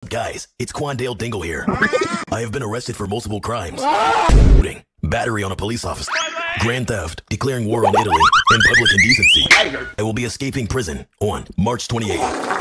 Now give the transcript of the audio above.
Guys, it's Quandale Dingle here. I have been arrested for multiple crimes. Including battery on a police officer, grand theft, declaring war on Italy, and public indecency. I will be escaping prison on March 28th.